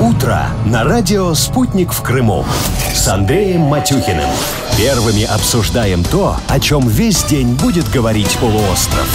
Утро на радио «Спутник» в Крыму с Андреем Матюхиным. Первыми обсуждаем то, о чем весь день будет говорить полуостров.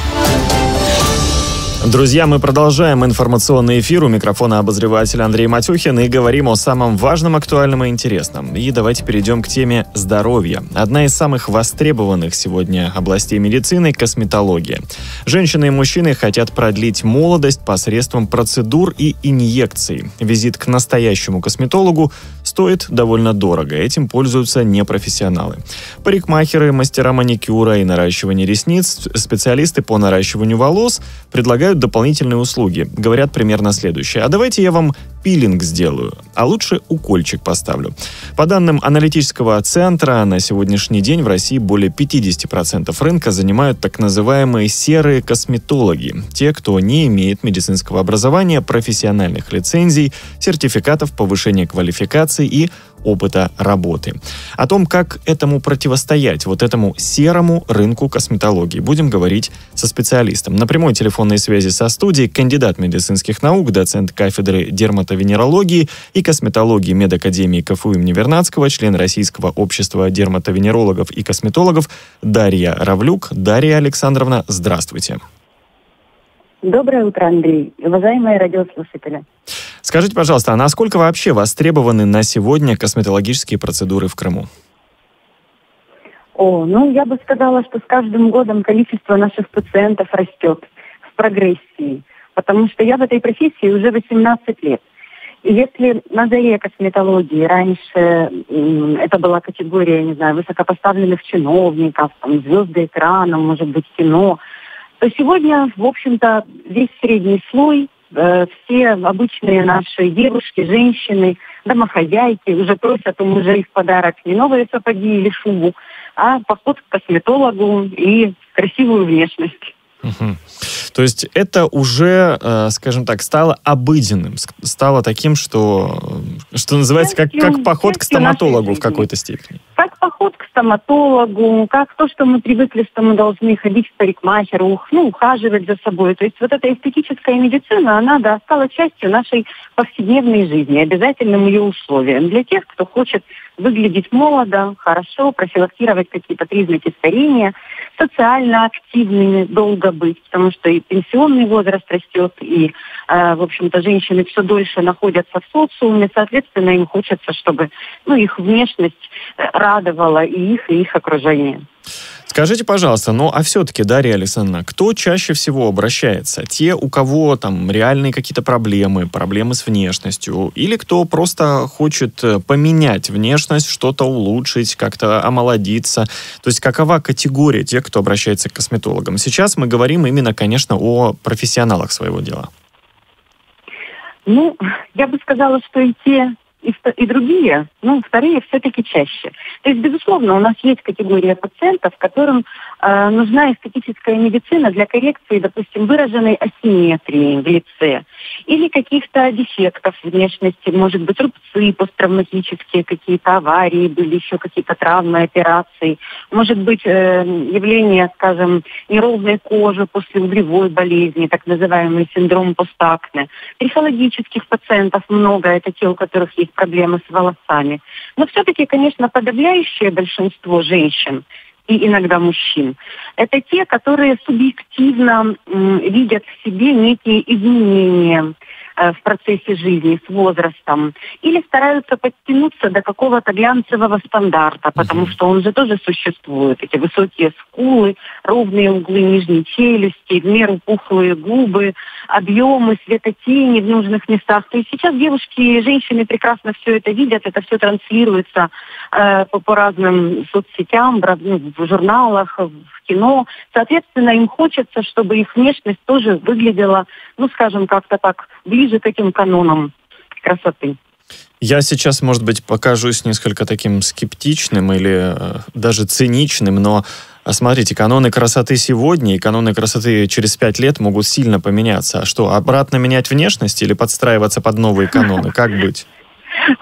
Друзья, мы продолжаем информационный эфир. У микрофона обозреватель Андрей Матюхин и говорим о самом важном, актуальном и интересном. И давайте перейдем к теме здоровья. Одна из самых востребованных сегодня областей медицины – косметология. Женщины и мужчины хотят продлить молодость посредством процедур и инъекций. Визит к настоящему косметологу стоит довольно дорого. Этим пользуются непрофессионалы. Парикмахеры, мастера маникюра и наращивания ресниц, специалисты по наращиванию волос предлагают дополнительные услуги. Говорят примерно следующее. А давайте я вам пилинг сделаю, а лучше укольчик поставлю. По данным аналитического центра, на сегодняшний день в России более 50% рынка занимают так называемые серые косметологи. Те, кто не имеет медицинского образования, профессиональных лицензий, сертификатов повышения квалификации и опыта работы. О том, как этому противостоять, вот этому серому рынку косметологии, будем говорить со специалистом. На прямой телефонной связи со студией кандидат медицинских наук, доцент кафедры дерматовенерологии и косметологии медакадемии КФУ имени Вернадского, член Российского общества дерматовенерологов и косметологов Дарья Равлюк. Дарья Александровна, здравствуйте. Доброе утро, Андрей. Уважаемые радиослушатели. Скажите, пожалуйста, а насколько вообще востребованы на сегодня косметологические процедуры в Крыму? Я бы сказала, что с каждым годом количество наших пациентов растет в прогрессии, потому что я в этой профессии уже 18 лет. И если на заре косметологии раньше это была категория, высокопоставленных чиновников, звезды экрана, может быть, кино, то сегодня, в общем-то, весь средний слой, все обычные наши девушки, женщины, домохозяйки уже просят у мужей в подарок не новые сапоги или шубу, а поход к косметологу и красивую внешность. Угу. То есть это уже, скажем так, стало обыденным, стало таким, что называется, как поход к стоматологу в какой-то степени. Как поход к стоматологу, как то, что мы привыкли, что мы должны ходить к парикмахеру, ухаживать за собой. То есть вот эта эстетическая медицина, она стала частью нашей повседневной жизни, обязательным ее условием для тех, кто хочет выглядеть молодо, хорошо, профилактировать какие-то признаки старения, социально активными долго быть, потому что и пенсионный возраст растет, и, в общем-то, женщины все дольше находятся в социуме, соответственно, им хочется, чтобы их внешность радовала и их окружение. Скажите, пожалуйста, а все-таки, Дарья Александровна, кто чаще всего обращается? Те, у кого там реальные какие-то проблемы с внешностью, или кто просто хочет поменять внешность, что-то улучшить, как-то омолодиться? То есть какова категория тех, кто обращается к косметологам? Сейчас мы говорим именно, конечно, о профессионалах своего дела. Я бы сказала, что и те, и другие, вторые все-таки чаще. То есть, безусловно, у нас есть категория пациентов, которым нужна эстетическая медицина для коррекции, допустим, выраженной асимметрии в лице или каких-то дефектов внешности, может быть, рубцы посттравматические, какие-то аварии были, еще какие-то травмы, операции, может быть, явление, скажем, неровной кожи после угревой болезни, так называемый синдром постакне. Трихологических пациентов много, это те, у которых есть проблемы с волосами. Но все-таки, конечно, подавляющее большинство женщин и иногда мужчин, это те, которые субъективно видят в себе некие изменения в процессе жизни с возрастом или стараются подтянуться до какого-то глянцевого стандарта, потому что он же тоже существует. Эти высокие скулы, ровные углы нижней челюсти, в меру пухлые губы, объемы, светотени в нужных местах. То есть сейчас девушки и женщины прекрасно все это видят, это все транслируется по разным соцсетям, в журналах, в кино. Соответственно, им хочется, чтобы их внешность тоже выглядела, скажем, как-то так, ближе к этим канонам красоты. Я сейчас, может быть, покажусь несколько таким скептичным или даже циничным, но смотрите, каноны красоты сегодня и каноны красоты через 5 лет могут сильно поменяться. А что, обратно менять внешность или подстраиваться под новые каноны? Как быть?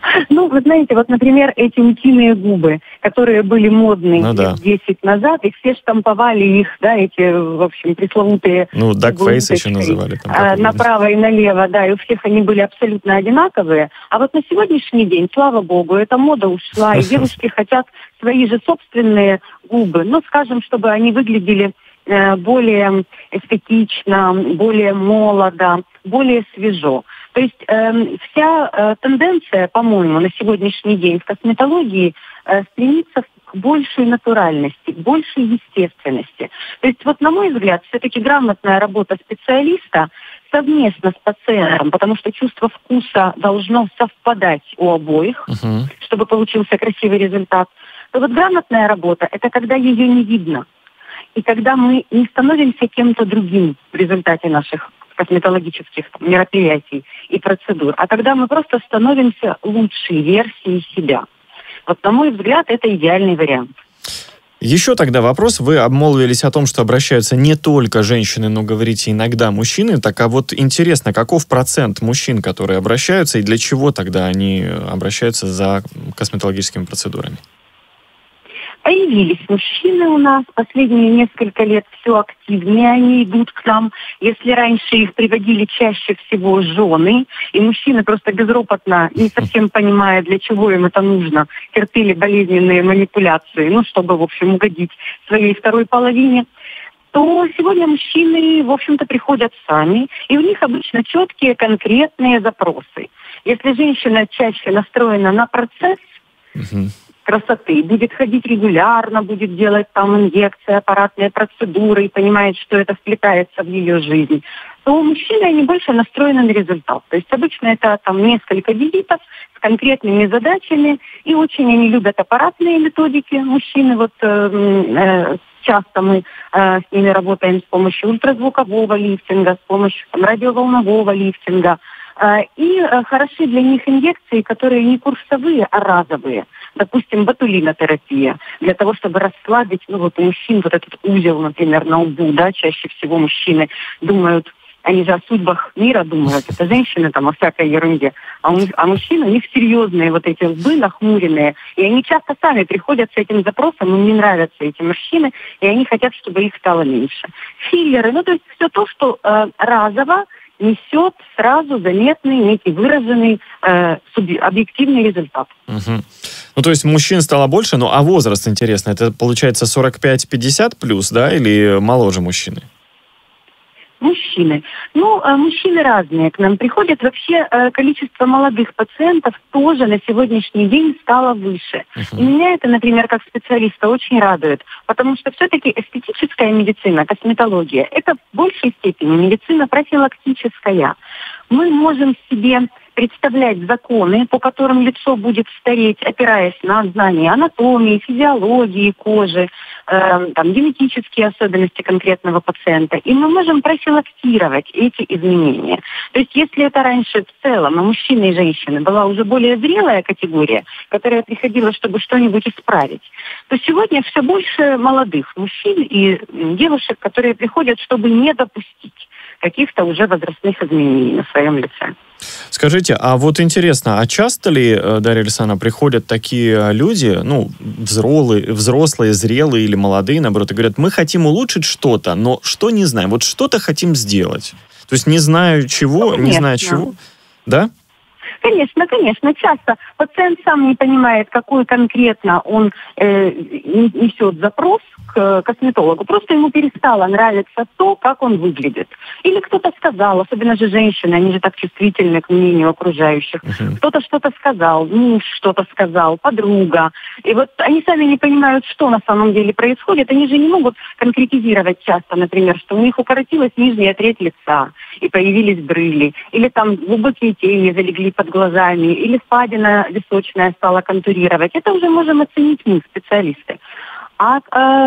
Ну, вы знаете, вот, например, эти утиные губы, которые были модны лет 10 назад, и все штамповали их, да, эти, в общем, пресловутые Ну, дакфейс еще называли. Там, направо и налево, да, и у всех они были абсолютно одинаковые. А вот на сегодняшний день, слава богу, эта мода ушла, и девушки хотят свои же собственные губы, ну, скажем, чтобы они выглядели более эстетично, более молодо, более свежо. То есть вся тенденция, по-моему, на сегодняшний день в косметологии стремится к большей натуральности, к большей естественности. То есть вот, на мой взгляд, все-таки грамотная работа специалиста совместно с пациентом, потому что чувство вкуса должно совпадать у обоих, чтобы получился красивый результат. То вот грамотная работа – это когда ее не видно. И когда мы не становимся кем-то другим в результате наших косметологических мероприятий и процедур, а когда мы просто становимся лучшей версией себя. Вот, на мой взгляд, это идеальный вариант. Еще тогда вопрос. Вы обмолвились о том, что обращаются не только женщины, но, говорите, иногда мужчины. Так, а вот интересно, каков процент мужчин, которые обращаются, и для чего тогда они обращаются за косметологическими процедурами? Появились мужчины у нас последние несколько лет, все активнее они идут к нам. Если раньше их приводили чаще всего жены, и мужчины просто безропотно, не совсем понимая, для чего им это нужно, терпели болезненные манипуляции, ну, чтобы, в общем, угодить своей второй половине, то сегодня мужчины, в общем-то, приходят сами, и у них обычно четкие, конкретные запросы. Если женщина чаще настроена на процесс, красоты, будет ходить регулярно, будет делать там инъекции, аппаратные процедуры и понимает, что это вплетается в ее жизнь, то мужчины, они больше настроены на результат. То есть обычно это там несколько визитов с конкретными задачами, и очень они любят аппаратные методики. Мужчины, вот часто мы с ними работаем с помощью ультразвукового лифтинга, с помощью радиоволнового лифтинга. И хороши для них инъекции, которые не курсовые, а разовые. Допустим, ботулинотерапия, для того, чтобы расслабить, ну вот у мужчин вот этот узел, например, на лбу, да, чаще всего мужчины думают, они же о судьбах мира думают, это женщины там о всякой ерунде, а мужчины, у них серьезные вот эти лбы нахмуренные, и они часто сами приходят с этим запросом, им не нравятся эти мужчины, и они хотят, чтобы их стало меньше. Филлеры, ну то есть все то, что разово несет сразу заметный, некий выраженный объективный результат. Ну, то есть мужчин стало больше, ну, а возраст, интересно, это получается 45-50 плюс, да, или моложе мужчины? Мужчины. Ну, мужчины разные к нам приходят. Вообще количество молодых пациентов тоже на сегодняшний день стало выше. И меня это, например, как специалиста очень радует, потому что все-таки эстетическая медицина, косметология, это в большей степени медицина профилактическая. Мы можем себе представлять законы, по которым лицо будет стареть, опираясь на знания анатомии, физиологии кожи, там, генетические особенности конкретного пациента. И мы можем профилактировать эти изменения. То есть если это раньше в целом, а мужчины и женщины была уже более зрелая категория, которая приходила, чтобы что-нибудь исправить, то сегодня все больше молодых мужчин и девушек, которые приходят, чтобы не допустить каких-то уже возрастных изменений на своем лице. Скажите, а вот интересно, а часто ли, Дарья Александровна, приходят такие люди, ну, взрослые, зрелые или молодые, наоборот, и говорят, мы хотим улучшить что-то, но что не знаем, вот что-то хотим сделать. То есть не знаю чего, не знаю чего, да? Конечно, конечно. Часто пациент сам не понимает, какой конкретно он несет запрос к косметологу. Просто ему перестало нравиться то, как он выглядит. Или кто-то сказал, особенно же женщины, они же так чувствительны к мнению окружающих. Кто-то что-то сказал, муж что-то сказал, подруга. И вот они сами не понимают, что на самом деле происходит. Они же не могут конкретизировать часто, например, что у них укоротилась нижняя треть лица и появились брыли. Или там глубокие тени залегли под глазами, или впадина височная стала контурировать. Это уже можем оценить мы, специалисты. А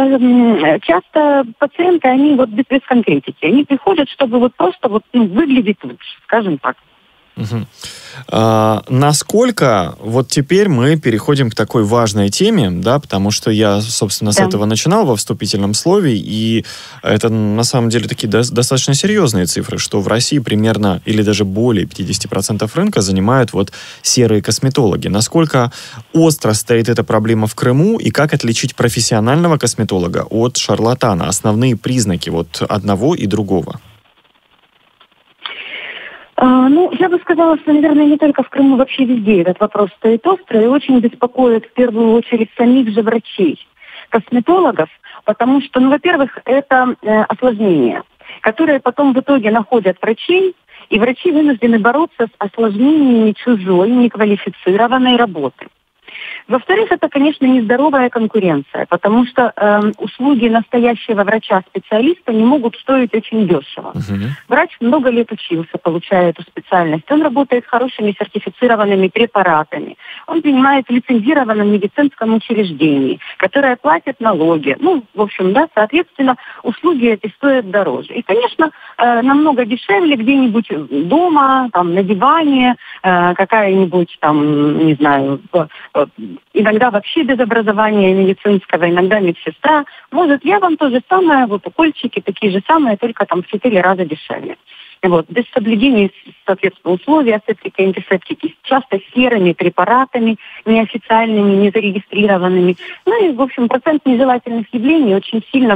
часто пациенты, они вот без конкретики. Они приходят, чтобы вот просто вот, выглядеть лучше, скажем так. Угу. Насколько вот теперь мы переходим к такой важной теме, да, потому что я, собственно, с этого начинал во вступительном слове, и это на самом деле такие достаточно серьезные цифры, что в России примерно или даже более 50% рынка занимают вот серые косметологи. Насколько остро стоит эта проблема в Крыму, и как отличить профессионального косметолога от шарлатана? Основные признаки вот одного и другого. Я бы сказала, что, наверное, не только в Крыму, вообще везде этот вопрос стоит остро и очень беспокоит в первую очередь самих же врачей, косметологов, потому что, во-первых, это осложнения, которые потом в итоге находят врачей, и врачи вынуждены бороться с осложнениями чужой, неквалифицированной работы. Во-вторых, это, конечно, нездоровая конкуренция, потому что услуги настоящего врача-специалиста не могут стоить очень дешево. Врач много лет учился, получая эту специальность. Он работает с хорошими сертифицированными препаратами. Он принимает в лицензированном медицинском учреждении, которое платит налоги. Соответственно, услуги эти стоят дороже. И, конечно, намного дешевле где-нибудь дома, на диване, какая-нибудь, иногда вообще без образования медицинского, иногда медсестра. Может, я вам то же самое, укольчики такие же самые, только в 4 раза дешевле. Без соблюдения, соответственно, условий асептики и антисептики, часто серыми препаратами, неофициальными, незарегистрированными. В общем, процент нежелательных явлений очень сильно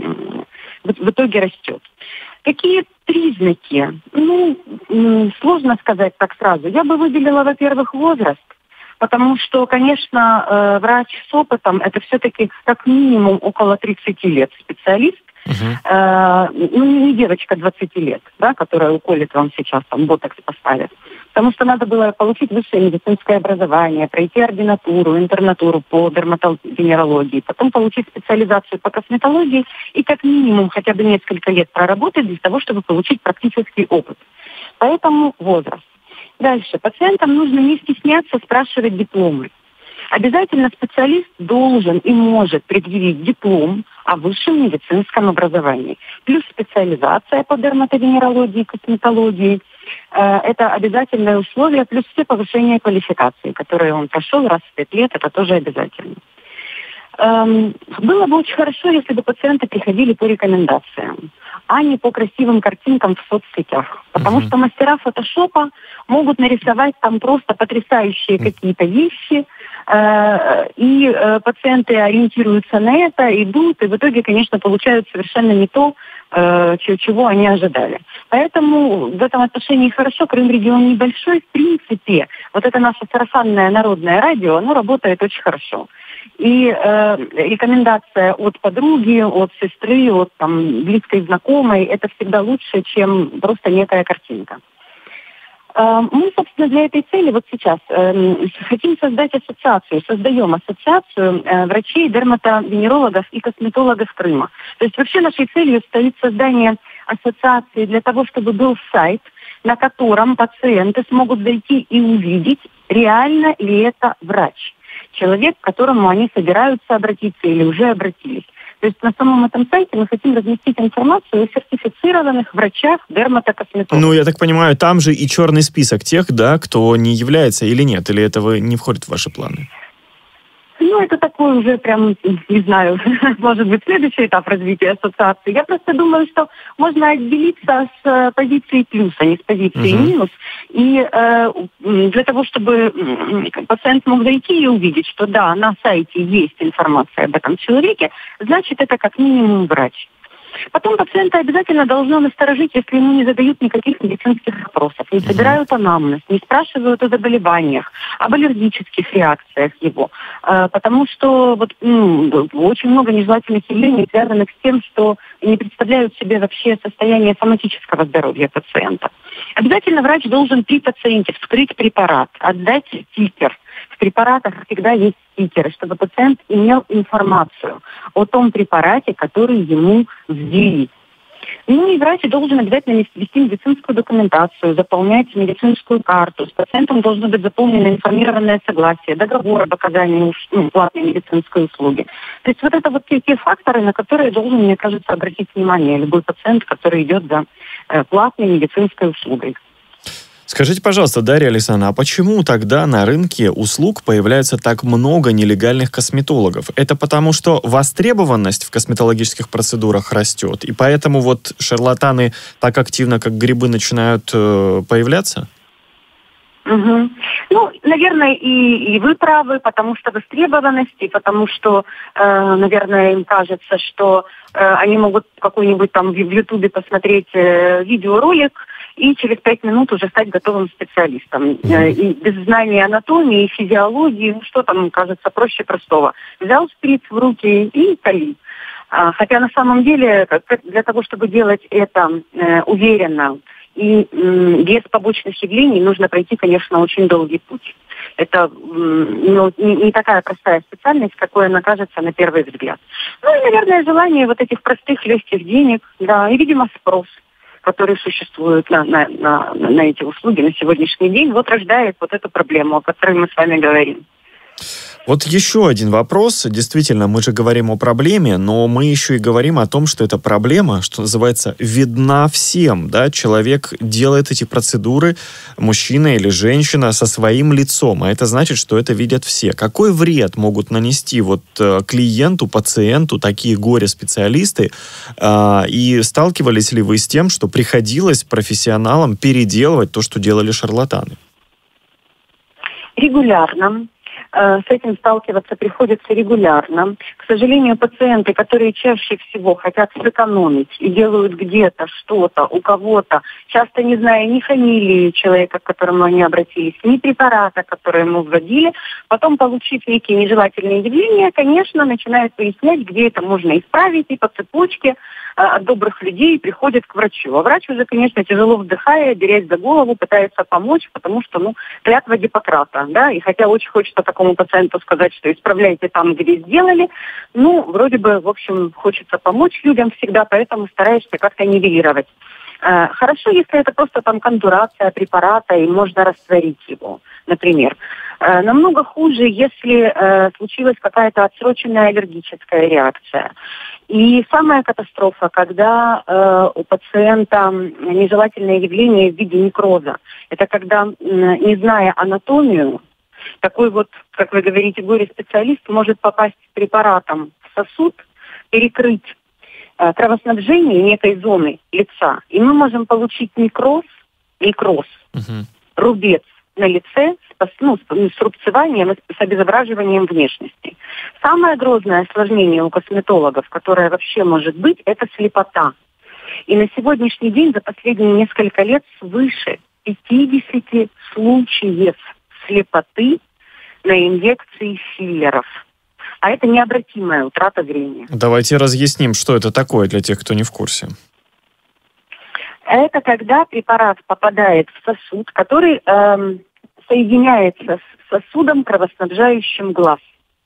в итоге растет. Какие признаки? Сложно сказать так сразу. Я бы выделила, во-первых, возраст. Потому что, конечно, врач с опытом – это все-таки как минимум около 30 лет специалист. Не девочка 20 лет, которая уколет вам сейчас, ботокс поставит. Потому что надо было получить высшее медицинское образование, пройти ординатуру, интернатуру по дерматовенерологии, потом получить специализацию по косметологии и как минимум хотя бы несколько лет проработать для того, чтобы получить практический опыт. Поэтому возраст. Дальше. Пациентам нужно не стесняться спрашивать дипломы. Обязательно специалист должен и может предъявить диплом о высшем медицинском образовании. Плюс специализация по дерматовенерологии и косметологии. Это обязательное условие, плюс все повышения квалификации, которые он прошел раз в 5 лет, это тоже обязательно. Было бы очень хорошо, если бы пациенты приходили по рекомендациям, а не по красивым картинкам в соцсетях. Потому что мастера фотошопа могут нарисовать там просто потрясающие какие-то вещи, и пациенты ориентируются на это, идут, и в итоге, конечно, получают совершенно не то, чего они ожидали. Поэтому в этом отношении хорошо. Крым-регион небольшой. В принципе, это наше сарафанное народное радио, оно работает очень хорошо. И рекомендация от подруги, от сестры, от близкой знакомой, это всегда лучше, чем просто некая картинка. Мы, собственно, для этой цели сейчас хотим создать ассоциацию, создаем ассоциацию врачей, дерматовенерологов и косметологов Крыма. То есть вообще нашей целью стоит создание ассоциации для того, чтобы был сайт, на котором пациенты смогут зайти и увидеть, реально ли это врач. Человек, к которому они собираются обратиться или уже обратились. То есть на самом этом сайте мы хотим разместить информацию о сертифицированных врачах, дерматокосметологах. Я так понимаю, там же и черный список тех, кто не является или нет, или этого не входит в ваши планы? Это такой уже прям, не знаю, может быть, следующий этап развития ассоциации. Я просто думаю, что можно отделиться с позиции плюс, а не с позиции минус. И для того, чтобы пациент мог зайти и увидеть, что да, на сайте есть информация об этом человеке, значит, это как минимум врач. Потом пациента обязательно должно насторожить, если ему не задают никаких медицинских вопросов, не собирают анамнез, не спрашивают о заболеваниях, об аллергических реакциях его. Потому что очень много нежелательных явлений, связанных с тем, что не представляют себе вообще состояние соматического здоровья пациента. Обязательно врач должен при пациенте вскрыть препарат, отдать стикер. В препаратах всегда есть стикеры, чтобы пациент имел информацию о том препарате, который ему ввели. И врач должен обязательно вести медицинскую документацию, заполнять медицинскую карту. С пациентом должно быть заполнено информированное согласие, договор об оказании платной медицинской услуги. То есть это те факторы, на которые должен, мне кажется, обратить внимание любой пациент, который идет за платной медицинской услугой. Скажите, пожалуйста, Дарья Александровна, а почему тогда на рынке услуг появляется так много нелегальных косметологов? Это потому, что востребованность в косметологических процедурах растет, и поэтому вот шарлатаны так активно, как грибы, начинают появляться? Угу. Ну, наверное, и вы правы, потому что востребованность, и потому что, наверное, им кажется, что они могут какой-нибудь там в Ютубе посмотреть видеоролик и через 5 минут уже стать готовым специалистом. И без знания анатомии, физиологии, ну что там, кажется, проще простого. Взял шприц в руки и кали. Хотя на самом деле для того, чтобы делать это уверенно, и без побочных явлений нужно пройти, конечно, очень долгий путь. Это не такая простая специальность, какой она кажется на первый взгляд. Ну и, наверное, желание вот этих простых, легких денег, да, и, видимо, спрос, который существует на эти услуги на сегодняшний день, вот рождает вот эту проблему, о которой мы с вами говорим. Вот еще один вопрос. Действительно, мы же говорим о проблеме, но мы еще и говорим о том, что эта проблема, что называется, видна всем. Да? Человек делает эти процедуры, мужчина или женщина, со своим лицом. А это значит, что это видят все. Какой вред могут нанести вот клиенту, пациенту такие горе-специалисты? И сталкивались ли вы с тем, что приходилось профессионалам переделывать то, что делали шарлатаны? Регулярно. С этим сталкиваться приходится регулярно. К сожалению, пациенты, которые чаще всего хотят сэкономить и делают где-то что-то у кого-то, часто не зная ни фамилии человека, к которому они обратились, ни препарата, который ему вводили, потом, получив некие нежелательные явления, конечно, начинают выяснять, где это можно исправить, и по цепочке от добрых людей приходят к врачу. А врач уже, конечно, тяжело вздыхая, берясь за голову, пытается помочь, потому что, клятва Гиппократа, да, и хотя очень хочется такому пациенту сказать, что исправляйте там, где сделали, вроде бы, в общем, хочется помочь людям всегда, поэтому стараешься как-то нивелировать. Хорошо, если это просто там контурация препарата, и можно растворить его, например. Намного хуже, если случилась какая-то отсроченная аллергическая реакция. И самая катастрофа, когда у пациента нежелательное явление в виде некроза. Это когда, не зная анатомию, такой вот, как вы говорите, горе-специалист может попасть препаратом в сосуд, перекрыть кровоснабжение некой зоны лица. И мы можем получить некроз, рубец на лице с рубцеванием, с обезображиванием внешности. Самое грозное осложнение у косметологов, которое вообще может быть, это слепота. И на сегодняшний день, за последние несколько лет, свыше 50 случаев слепоты на инъекции филлеров. А это необратимая утрата зрения. Давайте разъясним, что это такое для тех, кто не в курсе. Это когда препарат попадает в сосуд, который соединяется с сосудом, кровоснабжающим глаз.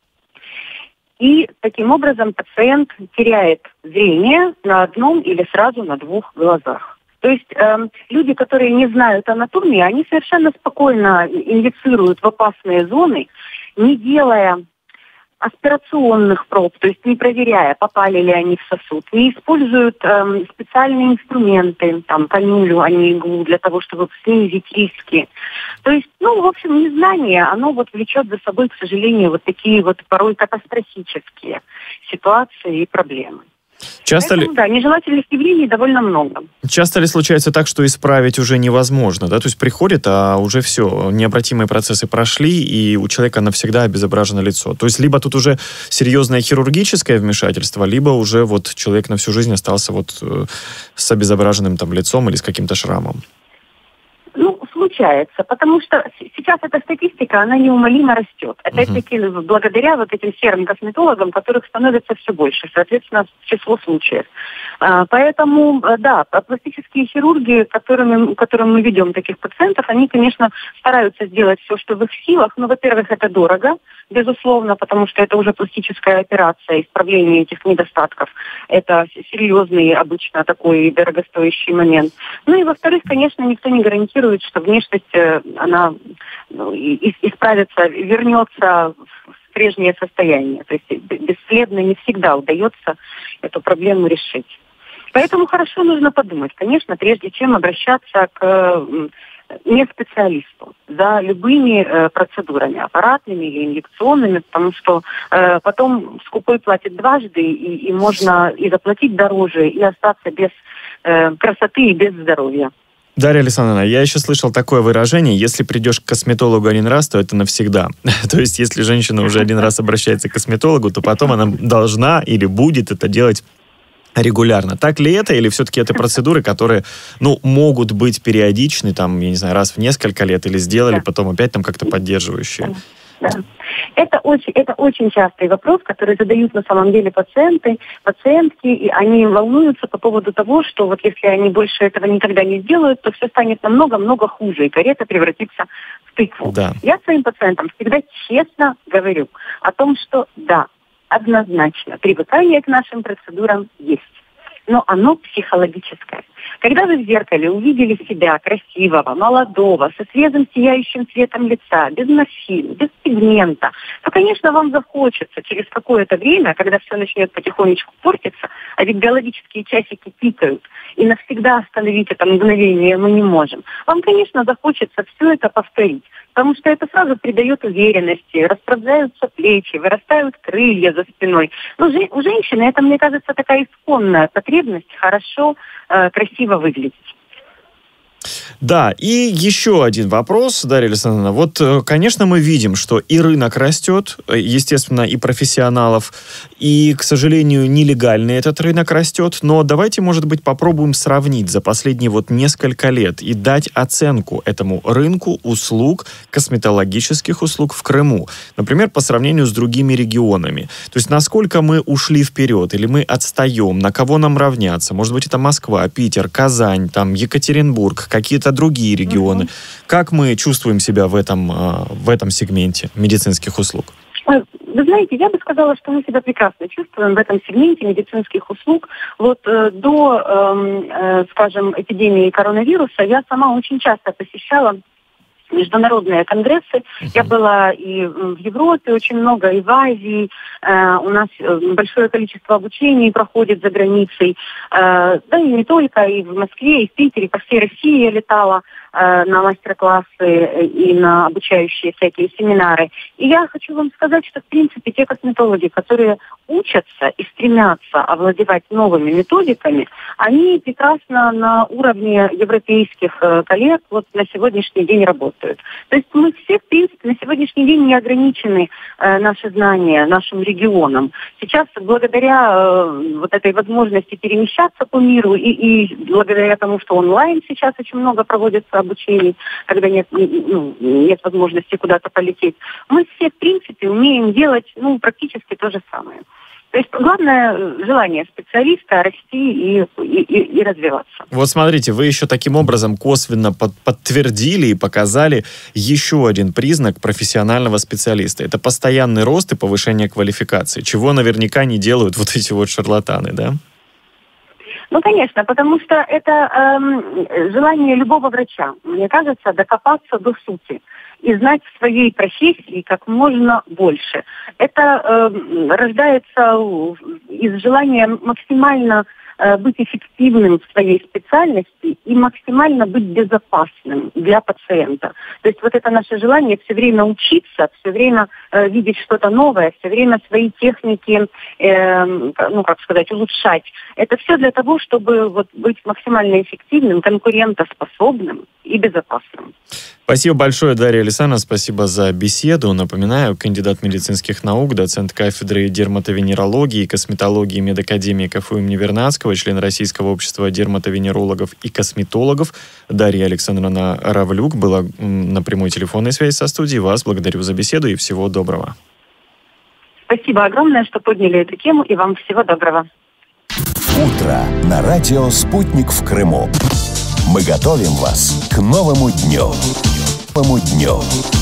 И таким образом пациент теряет зрение на одном или сразу на двух глазах. То есть люди, которые не знают анатомии, они совершенно спокойно инъецируют в опасные зоны, не делая аспирационных проб, то есть не проверяя, попали ли они в сосуд, не используют специальные инструменты, там, канюлю, а не иглу, для того, чтобы снизить риски. То есть, в общем, незнание, оно влечет за собой, к сожалению, вот такие вот порой катастрофические ситуации и проблемы. Поэтому, да, нежелательных явлений довольно много. Часто ли случается так, что исправить уже невозможно, да? То есть приходит, а уже все, необратимые процессы прошли, и у человека навсегда обезображено лицо. То есть либо тут уже серьезное хирургическое вмешательство, либо уже человек на всю жизнь остался с обезображенным лицом или с каким-то шрамом. Случается, потому что сейчас эта статистика, она неумолимо растет. Опять-таки, благодаря этим серым косметологам, которых становится все больше, соответственно, число случаев. Поэтому, да, пластические хирурги, которым мы ведем таких пациентов, они, конечно, стараются сделать все, что в их силах. Во-первых, это дорого, безусловно, потому что это уже пластическая операция, исправление этих недостатков. Это серьезный, обычно такой дорогостоящий момент. И, во-вторых, конечно, никто не гарантирует, что внешность, она исправится, вернется в прежнее состояние. То есть бесследно не всегда удается эту проблему решить. Поэтому хорошо нужно подумать, конечно, прежде чем обращаться к не специалисту за любыми процедурами, аппаратными или инъекционными, потому что потом скупой платит дважды, и можно и заплатить дороже, и остаться без красоты и без здоровья. Дарья Александровна, я еще слышал такое выражение: если придешь к косметологу один раз, то это навсегда. То есть, если женщина уже один раз обращается к косметологу, то потом она должна или будет это делать регулярно. Так ли это, или все-таки это процедуры, которые, могут быть периодичны, там, я не знаю, раз в несколько лет, или сделали, потом опять там как-то поддерживающие? Да. Это очень частый вопрос, который задают на самом деле пациентки, и они волнуются по поводу того, что вот если они больше этого никогда не сделают, то все станет намного-много хуже, и карета превратится в тыкву. Да. Я своим пациентам всегда честно говорю о том, что да, однозначно, привыкание к нашим процедурам есть, но оно психологическое. Когда вы в зеркале увидели себя красивого, молодого, со свежим сияющим цветом лица, без морщин, без пигмента, то, конечно, вам захочется через какое-то время, когда все начнет потихонечку портиться, а ведь биологические часики тикают, и навсегда остановить это мгновение мы не можем. Вам, конечно, захочется все это повторить, потому что это сразу придает уверенности, расправляются плечи, вырастают крылья за спиной. Но у женщины это, мне кажется, такая исконная потребность хорошо, красиво выглядеть. Да, и еще один вопрос, Дарья Александровна. Вот, конечно, мы видим, что и рынок растет, естественно, и профессионалов, и, к сожалению, нелегальный этот рынок растет, но давайте, может быть, попробуем сравнить за последние несколько лет и дать оценку этому рынку услуг, косметологических услуг в Крыму. Например, по сравнению с другими регионами. То есть, насколько мы ушли вперед, или мы отстаем, на кого нам равняться. Может быть, это Москва, Питер, Казань, там, Екатеринбург, какие-то другие регионы. Как мы чувствуем себя в этом сегменте медицинских услуг? Вы знаете, я бы сказала, что мы себя прекрасно чувствуем в этом сегменте медицинских услуг. До, скажем, эпидемии коронавируса я сама очень часто посещала международные конгрессы. Я была и в Европе очень много, и в Азии. У нас большое количество обучений проходит за границей. Да и не только, и в Москве, и в Питере, по всей России я летала на мастер-классы и на обучающие всякие семинары. И я хочу вам сказать, что, в принципе, те косметологи, которые учатся и стремятся овладевать новыми методиками, они прекрасно на уровне европейских коллег на сегодняшний день работают. То есть мы все, в принципе, на сегодняшний день не ограничены наши знания нашим регионам. Сейчас, благодаря этой возможности перемещаться по миру и благодаря тому, что онлайн сейчас очень много проводится обучений, когда нет возможности куда-то полететь, мы все, в принципе, умеем делать практически то же самое. То есть главное желание специалиста расти и развиваться. Вот смотрите, вы еще таким образом косвенно подтвердили и показали еще один признак профессионального специалиста. Это постоянный рост и повышение квалификации, чего наверняка не делают эти шарлатаны, да? Конечно, потому что это желание любого врача, мне кажется, докопаться до сути и знать в своей профессии как можно больше. Это рождается из желания максимально быть эффективным в своей специальности и максимально быть безопасным для пациента. То есть это наше желание все время учиться, все время видеть что-то новое, все время свои техники, улучшать. Это все для того, чтобы быть максимально эффективным, конкурентоспособным и безопасным. Спасибо большое, Дарья Александровна, спасибо за беседу. Напоминаю, кандидат медицинских наук, доцент кафедры дерматовенерологии и косметологии медакадемии КФУ имени Вернадского, член Российского общества дерматовенерологов и косметологов Дарья Александровна Равлюк была на прямой телефонной связи со студией. Вас благодарю за беседу и всего доброго. Спасибо огромное, что подняли эту тему, и вам всего доброго. Утро на радио «Спутник» в Крыму. Мы готовим вас к новому дню.